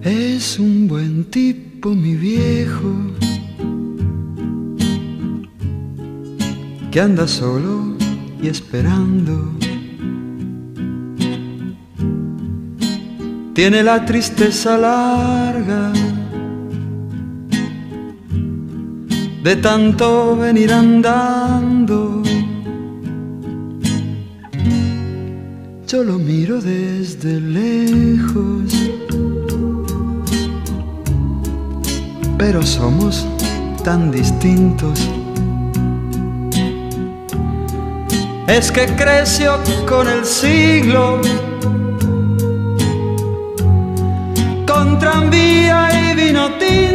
Es un buen tipo, mi viejo, que anda solo y esperando. Tiene la tristeza larga de tanto venir andando. Yo lo miro desde lejos, pero somos tan distintos. Es que creció con el siglo, con tranvía y vino tinto.